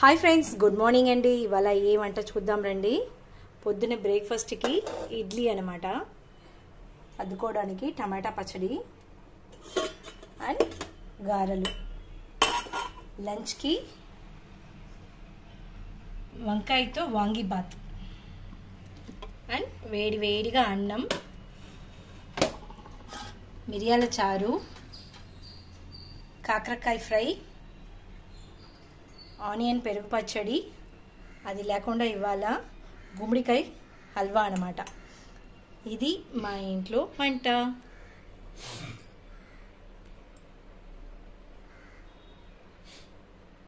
Hi friends, good morning అండి. ఇవాళ ఏ వంట చూద్దాం రండి. పొద్దున్న బ్రేక్ఫాస్ట్కి ఇడ్లీ అనమాట, అద్దుకోవడానికి టమాటా పచ్చడి అండ్ గారెలు, లంచ్కి వంకాయతో వాంగి బాత్ అండ్ వేడి వేడిగా అన్నం, మిరియాల చారు, కాకరకాయ ఫ్రై, ఆనియన్ పెరుగు పచ్చడి, అది లేకుండా ఇవాళ గుమ్మడికాయ హల్వా అన్నమాట. ఇది మా ఇంట్లో వంట.